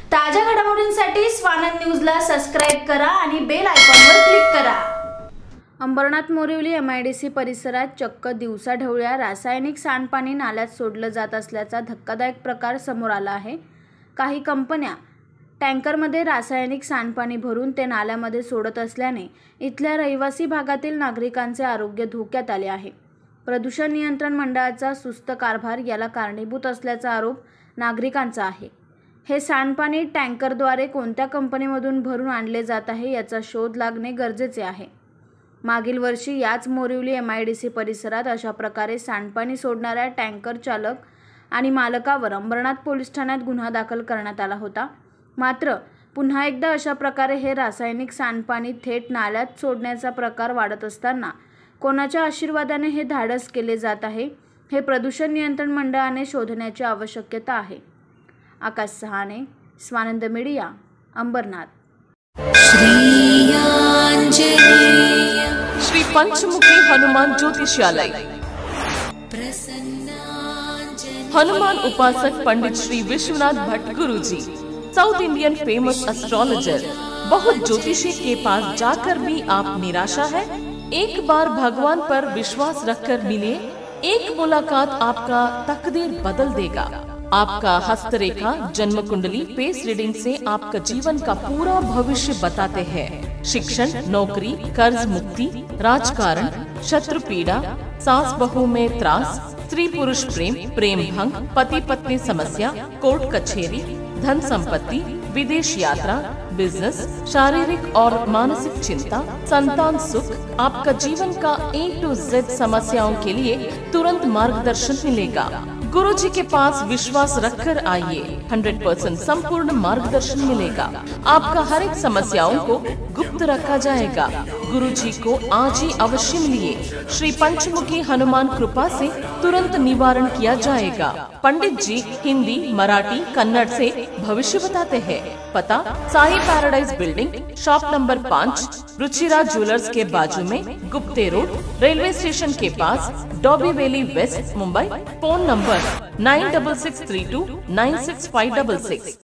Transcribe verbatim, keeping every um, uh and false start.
ताज्या घडामोडींसाठी स्वानंद न्यूजला सबस्क्राइब करा आणि बेल आयकॉनवर क्लिक करा। अंबरनाथ मोरिवली एमआयडीसी परिसरात चक्क दिवसाढवळ्या रासायनिक सांडपाणी नाल्यात सोडलं जात असल्याचा धक्कादायक प्रकार समोर आला आहे। काही कंपन्या टँकरमध्ये रासायनिक सांडपाणी भरून ते नाल्यामध्ये सोडत असल्याने इथल्या रहिवासी भागातील नागरिकांचे आरोग्य धोक्यात आले आहे। प्रदूषण नियंत्रण मंडळाचा सुस्त कारभार याला कारणीभूत असल्याचा आरोप नागरिकांचा आहे। हे सांडपाणी टँकरद्वारे कोणत्या कंपनीमधून भरून आणले जात आहे याचा शोध लागणे गरजेचे आहे। मागील वर्षी याच मोरिवली एमआयडीसी परिसरात अशा प्रकारे सांडपाणी सोडणाऱ्या टँकर चालक आणि मालकावर अंबरनाथ पोलीस ठाण्यात गुन्हा दाखल करण्यात आला होता। मात्र पुन्हा एकदा अशा प्रकारे हे रासायनिक सांडपाणी थेट नाल्यात सोडण्याचा प्रकार वाढत असताना कोणाच्या आशीर्वादाने हे धाडस केले जात आहे हे प्रदूषण नियंत्रण मंडळाने शोधण्याची आवश्यकता आहे। आकाश सहाने, स्वानंद मीडिया, अंबरनाथ। श्री पंचमुखी हनुमान ज्योतिषालय। हनुमान उपासक पंडित श्री विश्वनाथ भट्ट गुरुजी, साउथ इंडियन फेमस एस्ट्रोलॉजर। बहुत ज्योतिषी के पास जाकर भी आप निराशा है? एक बार भगवान पर विश्वास रखकर मिले, एक मुलाकात आपका तकदीर बदल देगा। आपका हस्तरेखा, जन्म कुंडली, फेस रीडिंग से आपका जीवन का पूरा भविष्य बताते हैं। शिक्षण, नौकरी, कर्ज मुक्ति, राजकारण, शत्रु पीड़ा, सास बहू में त्रास, स्त्री पुरुष प्रेम, प्रेम भंग, पति पत्नी समस्या, कोर्ट कचहरी, धन संपत्ति, विदेश यात्रा, बिजनेस, शारीरिक और मानसिक चिंता, संतान सुख, आपका जीवन का ए टू जेड समस्याओं के लिए तुरंत मार्गदर्शन मिलेगा। गुरु जी के पास विश्वास रखकर आइए, हंड्रेड परसेंट संपूर्ण मार्गदर्शन मिलेगा। आपका हर एक समस्याओं को गुप्त रखा जाएगा। गुरु जी को आज ही अवश्य मिलिए। श्री पंचमुखी हनुमान कृपा से तुरंत निवारण किया जाएगा। पंडित जी हिंदी, मराठी, कन्नड़ से भविष्य बताते हैं। पता Sai paradise building, shop number पाँच, रुचिरा ज्वेलर्स के बाजू में, गुप्ते रोड, रेलवे स्टेशन के पास, Dombivli west, Mumbai. Phone number nine double six three two nine six five double six.